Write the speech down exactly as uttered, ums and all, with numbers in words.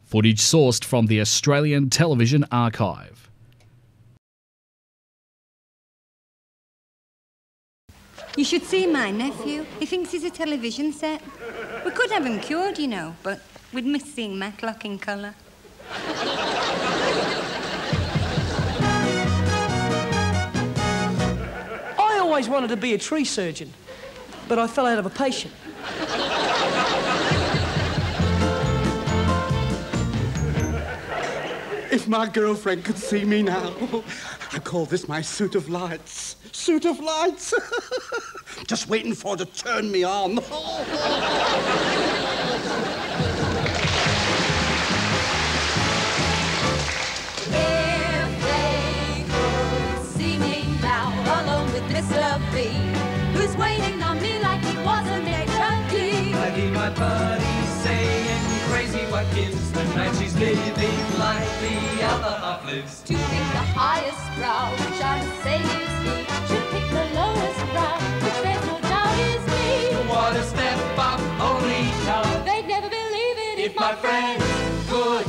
Footage sourced from the Australian Television Archive. You should see my nephew. He thinks he's a television set. We could have him cured, you know, but we'd miss seeing Matlock in colour. I always wanted to be a tree surgeon, but I fell out of a patient. If my girlfriend could see me now, I call this my suit of lights. Suit of lights. Just waiting for her to turn me on. If they could see me now, alone with Mister B, who's waiting on me like he was a nature key. I hear my buddy saying crazy Watkins, tonight she's living like the other half lives. To pick the highest brow, which I say is he, should pick the lowest brow, which there's no doubt is me. What a step up, only now. They'd never believe it If my friends could